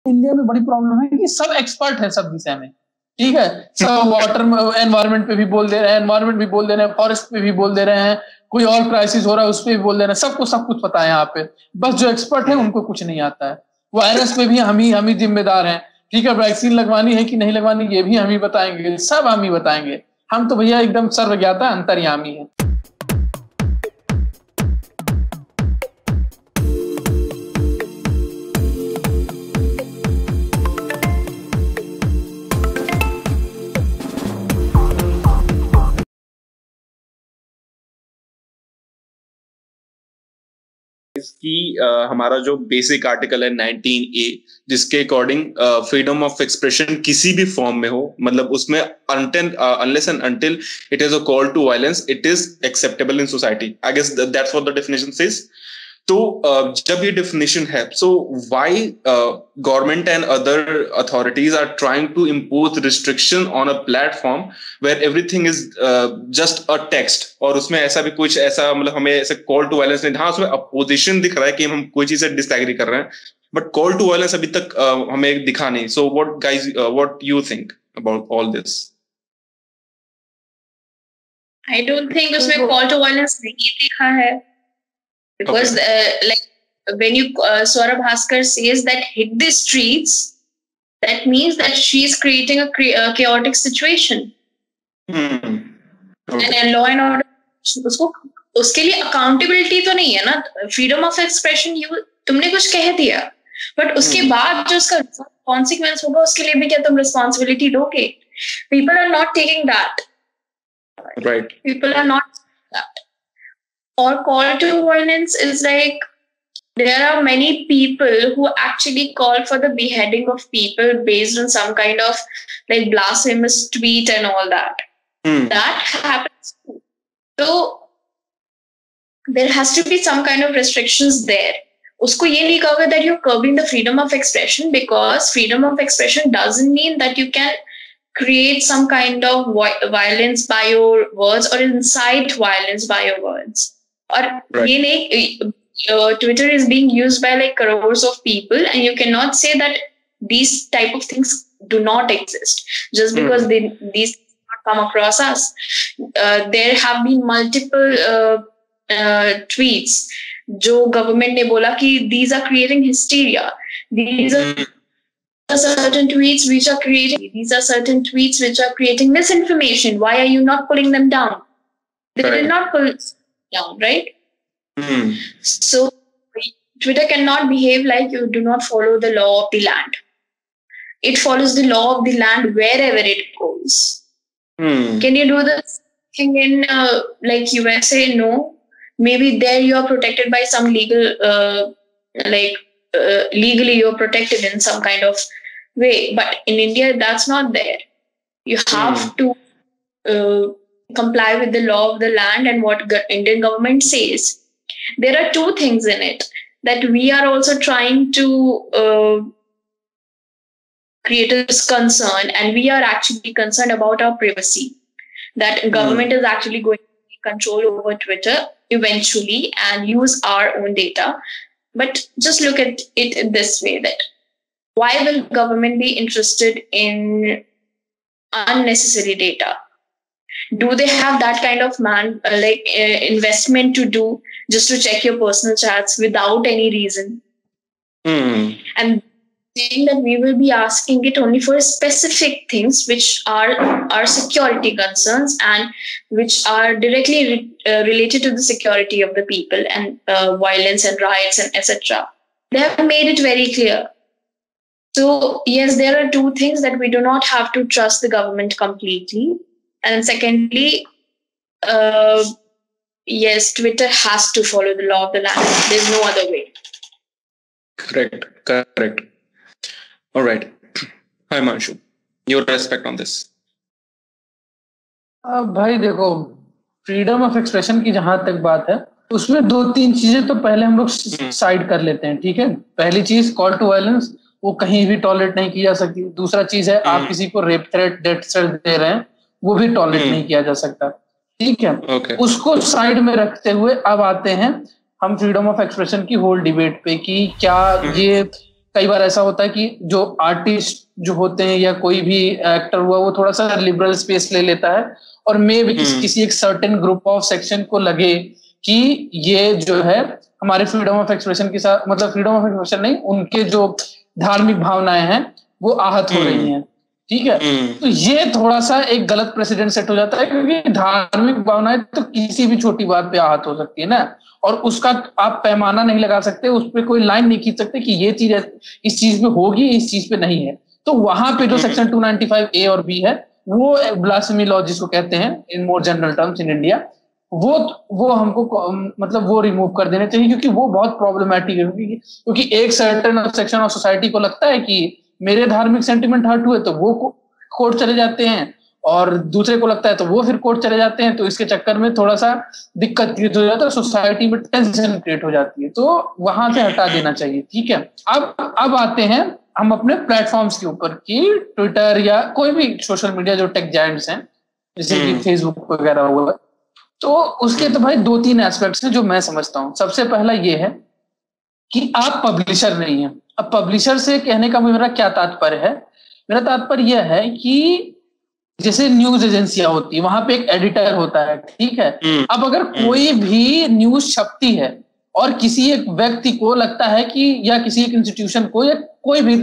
India में बड़ी problem है कि सब एक्सपर्ट है सब विषय में, ठीक है, सब वाटर एनवायरमेंट पे भी बोल दे रहे हैं, एनवायरमेंट भी बोल दे रहे हैं, फॉरेस्ट पे भी बोल दे रहे हैं, कोई और क्राइसिस हो रहा है उस पर भी बोल दे रहे हैं, सबको सब कुछ पता है यहाँ पे, बस जो एक्सपर्ट है उनको कुछ नहीं आता है। वायरस पे भी हम ही जिम्मेदार हैं, ठीक है, वैक्सीन लगवानी है कि नहीं लगवानी ये भी हम ही बताएंगे, सब हम ही बताएंगे, हम तो भैया एकदम सर्वज्ञाता अंतर्यामी है। कि हमारा जो बेसिक आर्टिकल है 19A, जिसके अकॉर्डिंग फ्रीडम ऑफ एक्सप्रेशन किसी भी फॉर्म में हो, मतलब उसमें unless and until it is a call to violence, it is acceptable in society. I guess that's what the definition says. तो जब ये definition है, so why government and other authorities are trying to impose restriction on a platform where everything is just a text, और उसमें ऐसा भी कुछ ऐसा मतलब हमें ऐसे call to violence नहीं, हाँ उसमें opposition दिख रहा है कि हम कोई चीज से disagree कर रहे हैं, but call to violence अभी तक हमें दिखा नहीं। So what guys, what you think about all this? I don't think उसमें call to violence नहीं दिखा है, because like when you Saurabh Bhaskar says that hit the streets, that means that she is creating a chaotic situation. And law and order उसको उसके लिए accountability तो नहीं है ना, freedom of expression तुमने कुछ कह दिया, but उसके बाद जो उसका consequence होगा उसके लिए भी क्या तुम responsibility लोगे? People are not taking that. Right. People are not that. Or call to violence is like there are many people who actually call for the beheading of people based on some kind of like blasphemous tweet and all that. That happens too. So there has to be some kind of restrictions there. Usko ye nahi kahoge that you're curbing the freedom of expression, because freedom of expression doesn't mean that you can create some kind of violence by your words or incite violence by your words. Or Twitter is being used by like crores of people, and you cannot say that these type of things do not exist just because these not come across us. There have been multiple tweets जो government ने बोला कि these are creating hysteria. These are certain tweets which are creating misinformation. Why are you not pulling them down? They did not pull down, right? So Twitter cannot behave like you do not follow the law of the land. It follows the law of the land wherever it goes. Can you do this thing in like USA? No. Maybe there you are protected by some legal legally you're protected in some kind of way, but in India that's not there. You have to comply with the law of the land and what Indian government says. There are two things in it that we are also trying to create a concern, and we are actually concerned about our privacy, that government is actually going to take control over Twitter eventually and use our own data. But just look at it this way, that why will government be interested in unnecessary data? Do they have that kind of investment to do just to check your personal chats without any reason? And saying that we will be asking it only for specific things which are our security concerns and which are directly related to the security of the people and violence and riots and etc. They have made it very clear. So yes, there are two things, that we do not have to trust the government completely. And secondly, yes, Twitter has to follow the law of the land. There's no other way. Correct. All right. Hi, Manshu. Your aspect on this. भाई देखो, freedom of expression की जहां तक बात है, उसमें दो तीन चीजें तो पहले हम लोग साइड कर लेते हैं, ठीक है। पहली चीज, कॉल टू वायलेंस वो कहीं भी टॉलरेट नहीं की जा सकती। दूसरा चीज है, आप किसी को रेप थ्रेट, डेथ थ्रेट दे रहे हैं, वो भी टॉलरेट नहीं किया जा सकता, ठीक है। उसको साइड में रखते हुए अब आते हैं हम फ्रीडम ऑफ एक्सप्रेशन की होल डिबेट पे कि क्या ये कई बार ऐसा होता है कि जो आर्टिस्ट जो होते हैं या कोई भी एक्टर हुआ वो थोड़ा सा लिबरल स्पेस ले लेता है, और मे भी किसी एक सर्टेन ग्रुप ऑफ सेक्शन को लगे कि ये जो है हमारे फ्रीडम ऑफ एक्सप्रेशन के साथ, मतलब फ्रीडम ऑफ एक्सप्रेशन नहीं, उनके जो धार्मिक भावनाएं हैं वो आहत हो रही हैं, ठीक है। तो ये थोड़ा सा एक गलत प्रेसिडेंट सेट हो जाता है, क्योंकि धार्मिक भावनाएं तो किसी भी छोटी बात पे आहत हो सकती है ना, और उसका आप पैमाना नहीं लगा सकते, उस पर कोई लाइन नहीं खींच सकते कि ये चीज इस चीज पे होगी, इस चीज पे नहीं है। तो वहां पे जो सेक्शन 295A और B है, वो ब्लास्फेमी लॉ जिसको कहते हैं in more general terms in India, वो हमको मतलब वो रिमूव कर देने चाहिए, क्योंकि वो बहुत प्रॉब्लमैटिक है। क्योंकि एक सर्टेन सेक्शन ऑफ सोसाइटी को लगता है कि मेरे धार्मिक सेंटिमेंट हर्ट हुए तो वो कोर्ट चले जाते हैं, और दूसरे को लगता है तो वो फिर कोर्ट चले जाते हैं। तो इसके चक्कर में थोड़ा सा दिक्कत क्रिएट हो जाता है, सोसाइटी में टेंशन क्रिएट हो जाती है, तो वहां से हटा देना चाहिए, ठीक है। अब आते हैं हम अपने प्लेटफॉर्म्स के ऊपर कि ट्विटर या कोई भी सोशल मीडिया जो टेक जायंट्स हैं, जैसे कि फेसबुक वगैरह हुआ, तो उसके तो भाई 2-3 एस्पेक्ट्स हैं जो मैं समझता हूँ। सबसे पहला ये है कि आप पब्लिशर नहीं है। अब पब्लिशर से कहने का मेरा क्या तात्पर्य है? मेरा तात्पर्य यह है कि जैसे न्यूज एजेंसियां होती है, वहां पे एक एडिटर होता है, ठीक है। अब अगर कोई भी न्यूज छपती है और किसी एक व्यक्ति को लगता है कि, या किसी एक इंस्टीट्यूशन को, या कोई भी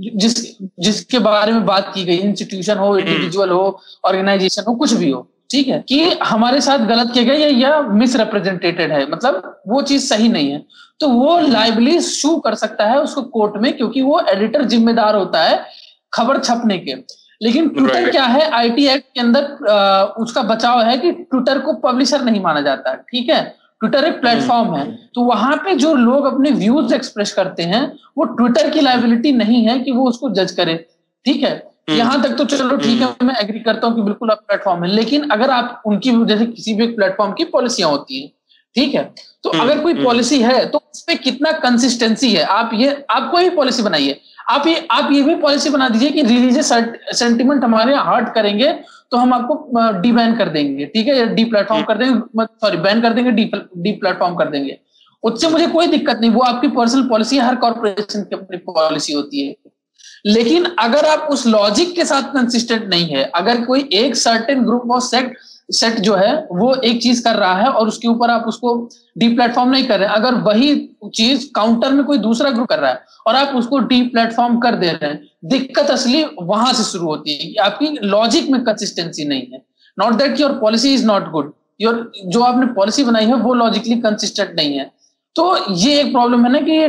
जिसके बारे में बात की गई, इंस्टीट्यूशन हो, इंडिविजुअल हो, ऑर्गेनाइजेशन हो, कुछ भी हो, ठीक है, कि हमारे साथ गलत किया गया या मिसरिप्रेजेंटेटेड है, मतलब वो चीज सही नहीं है, तो वो लाइबली सू कर सकता है उसको कोर्ट में, क्योंकि वो एडिटर जिम्मेदार होता है खबर छपने के। लेकिन ट्विटर क्या है, आईटी एक्ट के अंदर उसका बचाव है कि ट्विटर को पब्लिशर नहीं माना जाता, ठीक है। ट्विटर एक प्लेटफॉर्म है, तो वहां पे जो लोग अपने व्यूज एक्सप्रेस करते हैं, वो ट्विटर की लायबिलिटी नहीं है कि वो उसको जज करे, ठीक है। यहां तक तो चलो ठीक है, मैं एग्री करता हूं कि बिल्कुल आप प्लेटफॉर्म है, लेकिन अगर आप उनकी, जैसे किसी भी प्लेटफॉर्म की पॉलिसियां होती है, ठीक है, तो अगर कोई पॉलिसी है तो उस पर कितना कंसिस्टेंसी है। आप कोई भी पॉलिसी बनाइए, आप ये भी पॉलिसी बना दीजिए कि रिलीजियस सेंटिमेंट हमारे यहाँ हर्ट करेंगे तो हम आपको डी बैन कर देंगे, ठीक है, या डी प्लेटफॉर्म कर देंगे, सॉरी बैन कर देंगे, डी प्लेटफॉर्म कर देंगे, उससे मुझे कोई दिक्कत नहीं, वो आपकी पर्सनल पॉलिसी है, हर कॉर्पोरेशन की अपनी पॉलिसी होती है। लेकिन अगर आप उस लॉजिक के साथ कंसिस्टेंट नहीं है, अगर कोई एक सर्टेन ग्रुप ऑफ सेट जो है वो एक चीज कर रहा है और उसके ऊपर आप उसको डी प्लेटफॉर्म नहीं कर रहे हैं, अगर वही चीज काउंटर में कोई दूसरा ग्रुप कर रहा है और आप उसको डी प्लेटफॉर्म कर दे रहे हैं, दिक्कत असली वहां से शुरू होती है कि आपकी लॉजिक में कंसिस्टेंसी नहीं है। Not that your policy is not good, your जो आपने पॉलिसी बनाई है वो लॉजिकली कंसिस्टेंट नहीं है। तो ये एक प्रॉब्लम है ना कि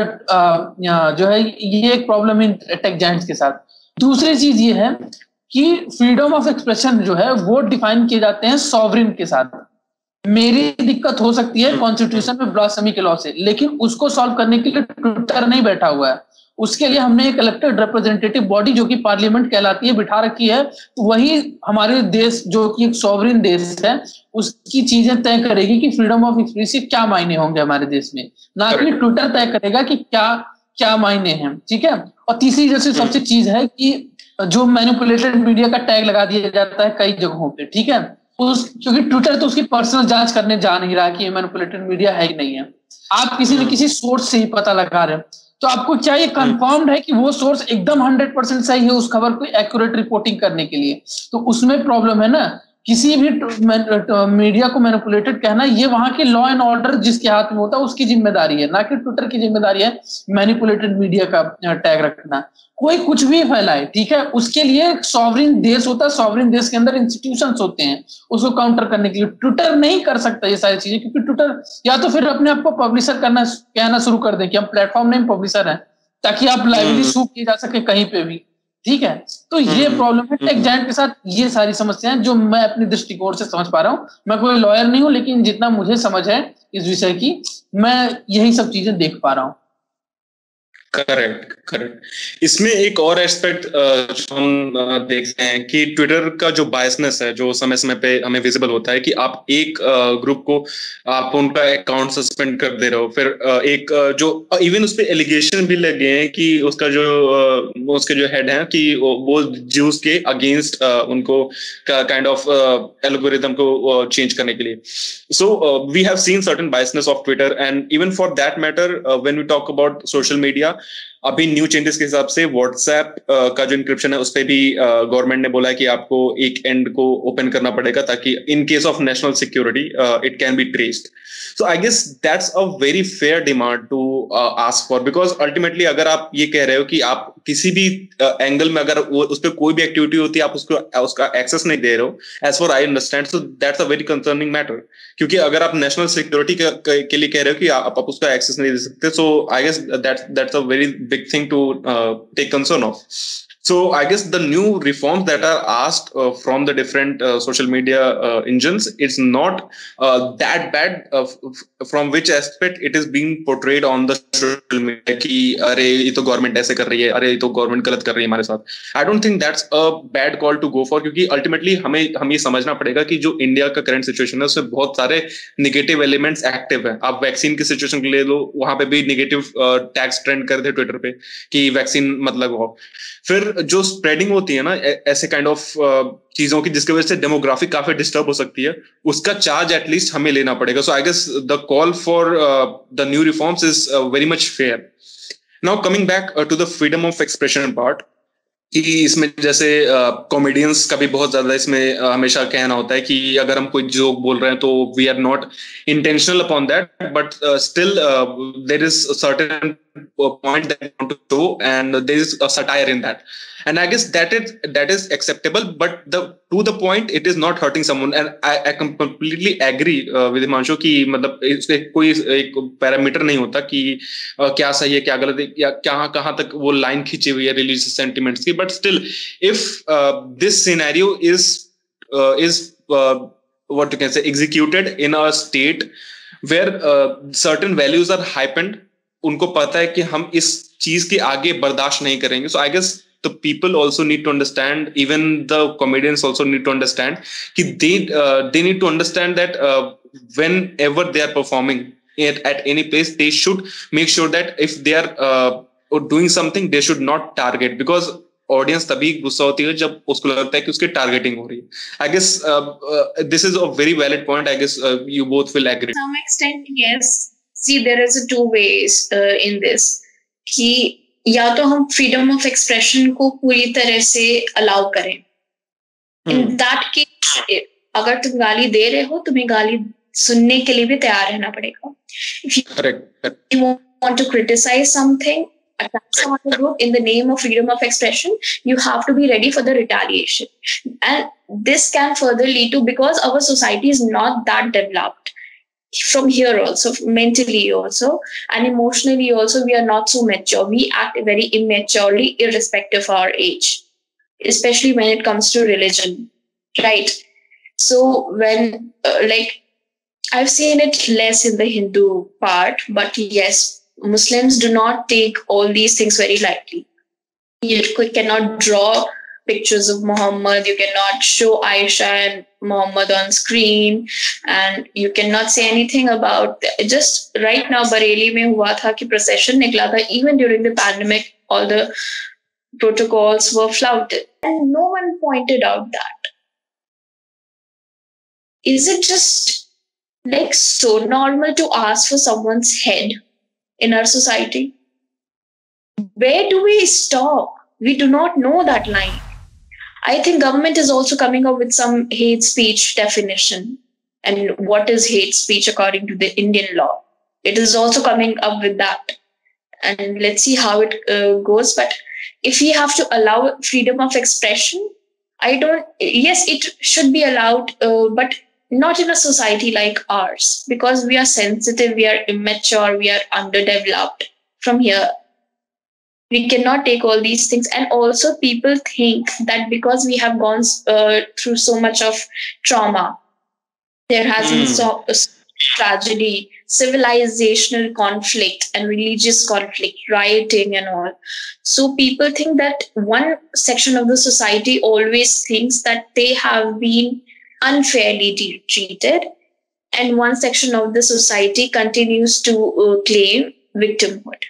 जो है ये एक प्रॉब्लम है टेक जायंट्स के साथ। दूसरी चीज ये है कि फ्रीडम ऑफ एक्सप्रेशन जो है वो डिफाइन किए जाते हैं सॉवरिन के साथ। मेरी दिक्कत हो सकती है कॉन्स्टिट्यूशन में ब्लास्फेमी के लॉ से, लेकिन उसको सॉल्व करने के लिए ट्विटर नहीं बैठा हुआ है, उसके लिए हमने एक इलेक्टेड रिप्रेजेंटेटिव बॉडी जो कि पार्लियामेंट कहलाती है बिठा रखी है। तो वही हमारे देश जो कि एक सॉवरिन देश है उसकी चीजें तय करेगी कि फ्रीडम ऑफ एक्सप्रेशन क्या मायने होंगे हमारे देश में, ना कि ट्विटर तय करेगा कि क्या मायने हैं, ठीक है। और तीसरी जैसे सबसे चीज है कि जो मैनिपुलेटेड मीडिया का टैग लगा दिया जाता है कई जगहों पे, ठीक है, क्योंकि ट्विटर तो उसकी पर्सनल जांच करने जा नहीं रहा कि ये मैनिपुलेटेड मीडिया है कि नहीं है। आप किसी न किसी सोर्स से ही पता लगा रहे हैं, तो आपको क्या ये कंफर्म्ड है कि वो सोर्स एकदम 100% सही है उस खबर को एक्यूरेट रिपोर्टिंग करने के लिए? तो उसमें प्रॉब्लम है ना। किसी भी मीडिया को मैनिपुलेटेड कहना, ये वहां के लॉ एंड ऑर्डर जिसके हाथ में होता है उसकी जिम्मेदारी है, ना कि ट्विटर की जिम्मेदारी है मैनिपुलेटेड मीडिया का टैग रखना। कोई कुछ भी फैलाए, ठीक है, उसके लिए सॉवरिन देश होता है, सॉवरिन देश के अंदर इंस्टीट्यूशंस होते हैं उसको काउंटर करने के लिए। ट्विटर नहीं कर सकता ये सारी चीजें, क्योंकि ट्विटर या तो फिर अपने आप को पब्लिशर कहना शुरू कर दें कि हम प्लेटफॉर्म नहीं पब्लिशर हैं, ताकि आप लाइवली शू किए जा सके कहीं पे भी, ठीक है। तो ये प्रॉब्लम है टेक जायंट के साथ, ये सारी समस्याएं जो मैं अपने दृष्टिकोण से समझ पा रहा हूँ। मैं कोई लॉयर नहीं हूँ, लेकिन जितना मुझे समझ है इस विषय की, मैं यही सब चीजें देख पा रहा हूँ। करेक्ट। इसमें एक और एस्पेक्ट जो हम देखते हैं कि ट्विटर का जो बायसनेस है जो समय समय पे हमें विजिबल होता है कि आप एक ग्रुप को आप उनका अकाउंट सस्पेंड कर दे रहे हो, फिर एक जो इवन उस पे एलिगेशन भी लगे हैं कि उसके जो हेड हैं कि वो ज्यूज के अगेंस्ट उनको काइंड ऑफ एल्गोरिथम को चेंज करने के लिए। So we have seen certain biasness of Twitter, and even for that matter when we talk about social media, अभी न्यू चेंजेस के हिसाब से व्हाट्सएप का जो इंक्रिप्शन है उस पर भी गवर्नमेंट ने बोला है कि आपको एक एंड को ओपन करना पड़ेगा ताकि in case of national security it can be traced. So I guess that's a very fair demand to ask for, because ultimately अगर आप ये कह रहे हो कि आप किसी भी एंगल में अगर उस पर कोई भी एक्टिविटी होती है आप उसका एक्सेस नहीं दे रहे हो, as far I understand, so that's a very concerning matter. क्योंकि अगर आप नेशनल सिक्योरिटी के लिए कह रहे हो कि आप उसका एक्सेस नहीं दे सकते, so I guess that's a very big thing to take concern of. So I guess the new reforms that are asked from the different social media engines, it's not that bad from which aspect it is being portrayed on the social media कि अरे ये तो government ऐसे कर रही है, अरे ये तो गवर्नमेंट गलत कर रही है हमारे साथ. I don't think that's a bad call to go for, क्योंकि ultimately हम ये समझना पड़ेगा कि जो इंडिया का करंट सिचुएशन है उसमें बहुत सारे नेगेटिव एलिमेंट्स एक्टिव है. आप वैक्सीन की सिचुएशन के ले लो, वहां पे भी नेगेटिव टैग्स ट्रेंड कर थे ट्विटर पे कि वैक्सीन मत लगाओ. फिर जो स्प्रेडिंग होती है ना ऐसे काइंड ऑफ चीजों की जिसकी वजह से डेमोग्राफिक काफी डिस्टर्ब हो सकती है, उसका चार्ज एटलीस्ट हमें लेना पड़ेगा. So I guess the call for the new reforms is very much fair. Now coming back to the freedom of expression part, कि इसमें जैसे कॉमेडियंस का भी बहुत ज्यादा इसमें हमेशा कहना होता है कि अगर हम कोई जोक बोल रहे हैं तो we are not intentional upon that, but still there is certain point that I want to show, and there is a satire in that, and I guess that is acceptable, but to the point it is not hurting someone, and I completely agree with Himanshu कि मतलब इसके कोई एक parameter नहीं होता कि क्या सही है क्या गलत है या कहाँ तक वो लाइन खींची हुई है रिलीजियस सेंटिमेंट्स की. But still if this scenario is what you can say executed in a state where certain values are heightened, उनको पता है कि हम इस चीज के आगे बर्दाश्त नहीं करेंगे. So I guess the people also need to understand, even the comedians also need to understand कि they need to understand that whenever they are performing at any place, they should make sure that if they are doing something, they should not target, because audience तभी गुस्सा होती है जब उसको लगता है कि उसकी टारगेटिंग हो रही है. I guess this is a very valid point. I guess you both will agree. To some extent, yes. See, there is a two ways in this. कि या तो हम freedom of expression को पूरी तरह से allow करें. In that case, अगर तुम गाली दे रहे हो, तुम्हें गाली सुनने के लिए भी तैयार रहना पड़ेगा. If you want to criticize something, attack some other group in the name of freedom of expression, you have to be ready for the retaliation. And this can further lead to, because our society is not that developed. From here also, mentally also, and emotionally also, we are not so mature. We act very immaturely irrespective of our age, especially when it comes to religion, right? So when I've seen it less in the Hindu part, but yes, Muslims do not take all these things very lightly. You cannot draw pictures of Muhammad, you cannot show Aisha and Muhammad on screen, and you cannot say anything about just right now Bareilly mein hua tha ki procession nikla tha, even during the pandemic all the protocols were flouted and no one pointed out that. Is it just so normal to ask for someone's head in our society? Where do we stop? We do not know that line. I think government is also coming up with some hate speech definition, and what is hate speech according to the Indian law. It is also coming up with that, and let's see how it goes. But if we have to allow freedom of expression, yes, it should be allowed, but not in a society like ours, because we are sensitive, we are immature, we are underdeveloped. From here, we cannot take all these things. And also people think that because we have gone through so much of trauma, there has been so tragedy, civilizational conflict and religious conflict, rioting and all. So people think that one section of the society always thinks that they have been unfairly treated, and one section of the society continues to claim victimhood.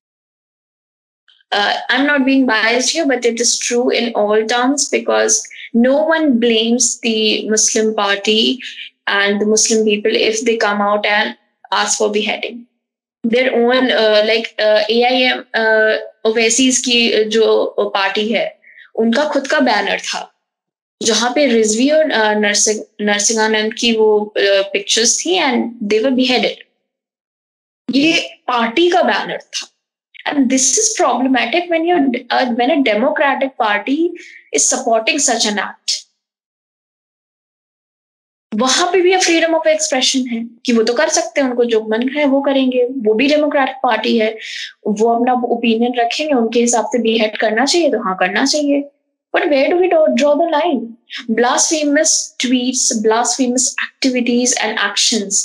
I'm not being biased here, but it is true in all terms, because no one blames the Muslim party and the Muslim people if they come out and ask for beheading. Their own AIM ओवैसीज की जो party है उनका खुद का banner था जहां पे रिजवी और नरसिंहानंद की वो पिक्चर्स थी एंड दे वर बिहेडेड। ये पार्टी का बैनर था। And this is problematic when a democratic party is supporting such an act. वहां पे भी फ्रीडम ऑफ एक्सप्रेशन है कि वो तो कर सकते हैं, उनको जो मन है वो करेंगे, वो भी डेमोक्रेटिक पार्टी है, वो अपना ओपिनियन रखेंगे, उनके हिसाब से बिहेड करना चाहिए तो हाँ करना चाहिए। But where do we draw the line? Blasphemous tweets, blasphemous activities and actions,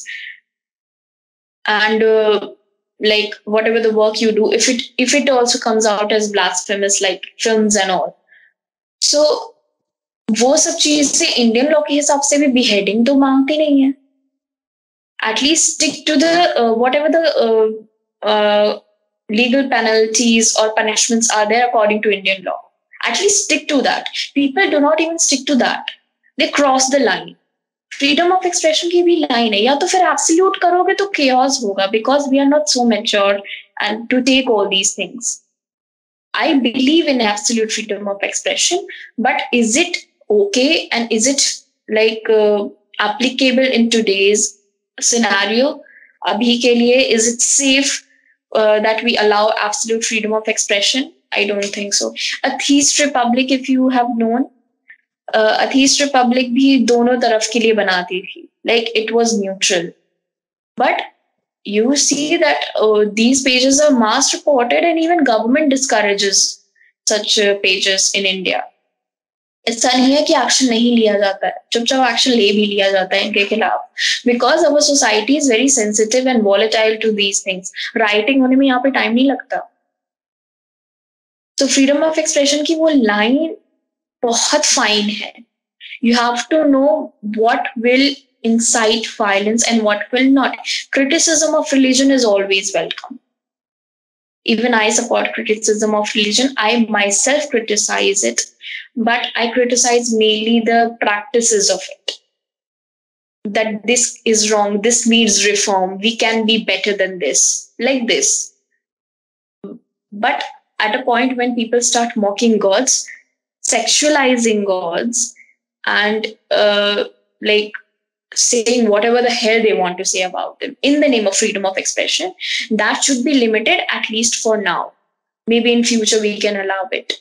and like whatever the work you do, if it also comes out as blasphemous, like films and all, so वो सब चीज से Indian law के हिसाब से भी beheading तो मांगती नहीं है। At least stick to the whatever the legal penalties or punishments are there according to Indian law. At least stick to that. People do not even stick to that. They cross the line. Freedom of expression की भी line है, या तो फिर absolute करोगे तो chaos होगा, because we are not so mature and to take all these things. I believe in absolute freedom of expression, but is it okay and is it like applicable in today's scenario? Abhi ke liye, is it safe that we allow absolute freedom of expression? I don't think so. Atheist Republic, if you have known, Atheist Republic भी दोनों तरफ के लिए बनाती थी, like it was neutral. But you see that these pages are mass reported and even government discourages such pages in India. ऐसा नहीं है कि एक्शन नहीं लिया जाता है, चुपचाप एक्शन ले भी लिया जाता है इनके खिलाफ, because our society is very sensitive and volatile to these things. Rioting होने में यहाँ पे टाइम नहीं लगता। तो फ्रीडम ऑफ एक्सप्रेशन की वो लाइन बहुत फाइन है। You have to know what will incite violence and what will not. Criticism of religion is always welcome. Even I support criticism of religion. I myself criticize it, but I criticize mainly the practices of it. That this is wrong, this needs reform, we can be better than this, like this. But at a point when people start mocking gods, sexualizing gods, and like saying whatever the hell they want to say about them in the name of freedom of expression, that should be limited, at least for now. Maybe in future we can allow it.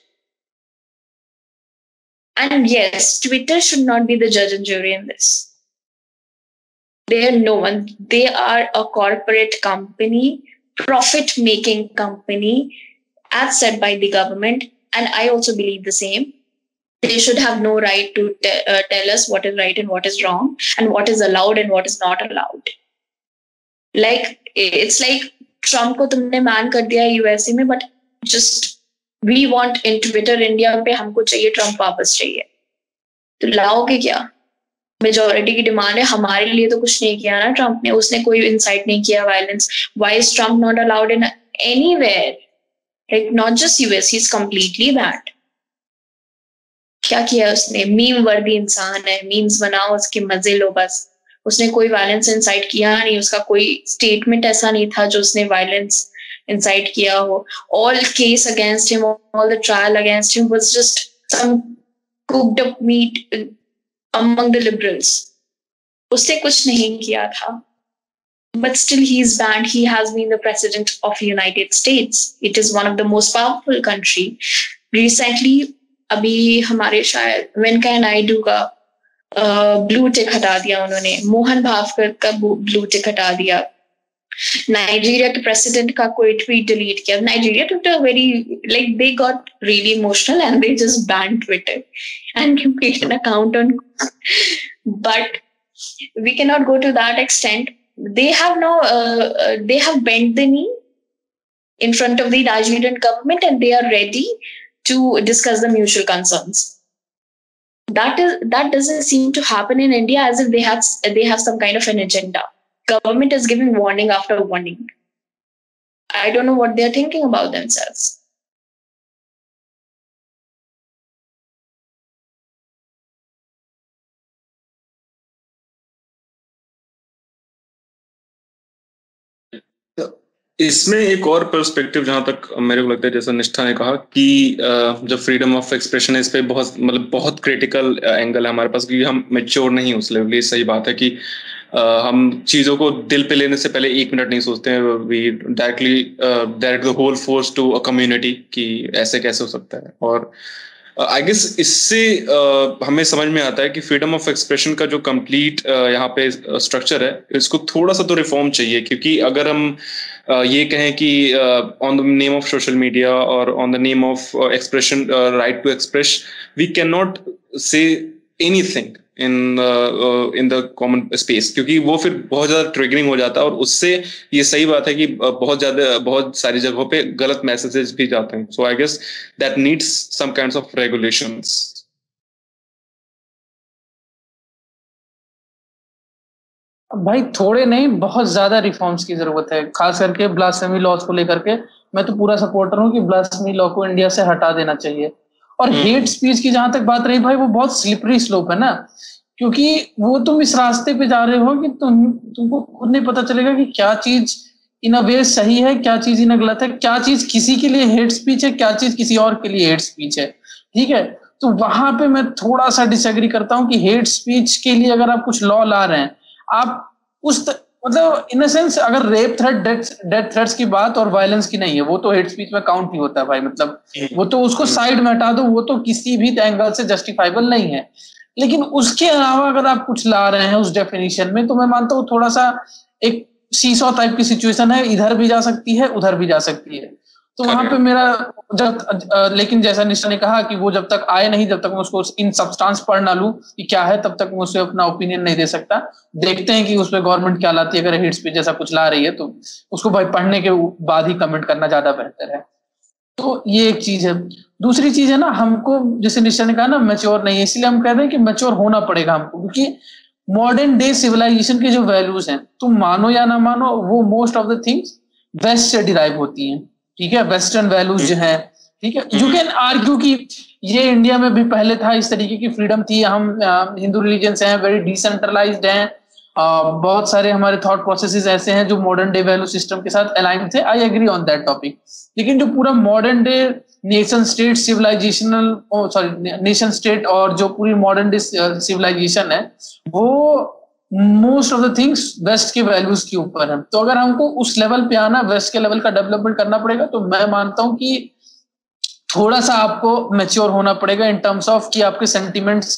And yes, Twitter should not be the judge and jury in this. They are no one. They are a corporate company, profit-making company, as said by the government, and I also believe the same. They should have no right to tell us what is right and what is wrong, and what is allowed and what is not allowed. Like, it's like Trump को तुमने ban कर दिया USA में, but just we want in Twitter India पे हमको चाहिए Trump वापस चाहिए, तो लाओगे क्या? मेजोरिटी की डिमांड है। हमारे लिए तो कुछ नहीं किया ना ट्रम्प ने, उसने कोई इंसाइट नहीं किया violence. Why is Trump not allowed in anywhere? Like not just US, he's completely banned. क्या किया उसने? मीम वर्दी इंसान है, मीम्स बनाओ, उसके मजे लो बस। उसने कोई वायलेंस इंसाइट किया नहीं, उसका कोई स्टेटमेंट ऐसा नहीं था जो उसने वायलेंस इंसाइट किया हो। All case against him, all the trial against him was just some cooked up meat among the liberals. उसने कुछ नहीं किया था, but still he is banned. He has been the president of United States. It is one of the most powerful country. Recently अभी हमारे शायद वेंकैया नायडू का blue tick हटा दिया उन्होंने, मोहन भागवत का ब्लू टिक हटा दिया, नाइजीरिया के प्रेसिडेंट का कोई ट्वीट डिलीट किया। Nigeria took a very, like they got really emotional and they just banned Twitter and made an account on but we cannot go to that extent. They have now they have bent the knee in front of the Nigerian government and they are ready to discuss the mutual concerns. That doesn't seem to happen in India, as if they have some kind of an agenda. Government is giving warning after warning. I don't know what they're thinking about themselves. इसमें एक और perspective जहां तक मेरे को लगता है, जैसा निष्ठा ने कहा कि जब फ्रीडम ऑफ एक्सप्रेशन है, इस पे बहुत क्रिटिकल एंगल है हमारे पास, क्योंकि हम मैच्योर नहीं उस लेवल। ये सही बात है कि हम चीजों को दिल पे लेने से पहले 1 मिनट नहीं सोचते हैं, we direct the whole force to a community कि ऐसे कैसे हो सकता है। और आई गेस इससे हमें समझ में आता है कि फ्रीडम ऑफ एक्सप्रेशन का जो कंप्लीट यहाँ पे स्ट्रक्चर है, इसको थोड़ा सा तो रिफॉर्म चाहिए। क्योंकि अगर हम ये कहें कि on the name of social media और on the name of expression, right to express, we can not say anything in the common space, क्योंकि वो फिर बहुत ज्यादा ट्रिगरिंग हो जाता है। और उससे ये सही बात है कि बहुत सारी जगहों पे गलत मैसेजेस भी जाते हैं। So I guess that needs some kinds of regulations. भाई थोड़े नहीं, बहुत ज्यादा रिफॉर्म्स की जरूरत है, खास करके ब्लास्फेमी लॉज को लेकर के। मैं तो पूरा सपोर्टर हूँ कि ब्लास्फेमी लॉ को इंडिया से हटा देना चाहिए। और हेट स्पीच की जहां तक बात रही भाई, वो बहुत स्लिपरी स्लोप है ना, क्योंकि वो तुम इस रास्ते पे जा रहे हो कि तुमको खुद नहीं पता चलेगा कि क्या चीज इन अ वे सही है, क्या चीज इन अ गलत है, क्या चीज किसी के लिए हेट स्पीच है, क्या चीज किसी और के लिए हेट स्पीच है। ठीक है, तो वहां पे मैं थोड़ा सा डिसएग्री करता हूँ कि हेट स्पीच के लिए अगर आप कुछ लॉ ला रहे हैं, आप मतलब इन सेंस, अगर रेप थ्रेट, डेथ थ्रेट्स की बात और वायलेंस की नहीं है, वो तो हेट स्पीच में काउंट ही होता है भाई। मतलब वो तो उसको साइड में हटा दो, वो तो किसी भी एंगल से जस्टिफाइबल नहीं है। लेकिन उसके अलावा अगर आप कुछ ला रहे हैं उस डेफिनेशन में, तो मैं मानता हूँ थोड़ा सा एक सीसॉ टाइप की सिचुएशन है, इधर भी जा सकती है उधर भी जा सकती है। तो वहां पे मेरा लेकिन जैसा निशा ने कहा कि वो जब तक आए नहीं, जब तक मैं उसको इन सब्सटेंस पढ़ ना लूं कि क्या है, तब तक मैं उससे अपना ओपिनियन नहीं दे सकता। देखते हैं कि उस पर गवर्नमेंट क्या लाती है। अगर हेट स्पीच जैसा कुछ ला रही है तो उसको भाई पढ़ने के बाद ही कमेंट करना ज्यादा बेहतर है। तो ये एक चीज है। दूसरी चीज है ना, हमको जैसे निशा ने कहा ना मैच्योर नहीं है, इसलिए हम कहते हैं कि मैच्योर होना पड़ेगा हमको, क्योंकि मॉडर्न डे सिविलाइजेशन के जो वैल्यूज हैं, तुम मानो या ना मानो, वो most of the things west से डिराइव होती हैं। ठीक है, वेस्टर्न वैल्यूज जो है, ठीक है, यू कैन आर्ग्यू कि ये इंडिया में भी पहले था, इस तरीके की फ्रीडम थी, हम हिंदू रिलीजन से हैं, वेरी डिसेंट्रलाइज्ड हैं, बहुत सारे हमारे थॉट प्रोसेसेस ऐसे हैं जो मॉडर्न डे वैल्यू सिस्टम के साथ अलाइन थे। I agree on that topic. लेकिन जो पूरा modern day nation state civilisational, sorry nation state, और जो पूरी मॉडर्न डे सिविलाइजेशन है, वो most of the things west के वैल्यूज के ऊपर है। तो अगर हमको उस लेवल पे आना, वेस्ट के लेवल का डेवलपमेंट करना पड़ेगा, तो मैं मानता हूं कि थोड़ा सा आपको मैच्योर होना पड़ेगा इन टर्म्स ऑफ कि आपके सेंटिमेंट्स,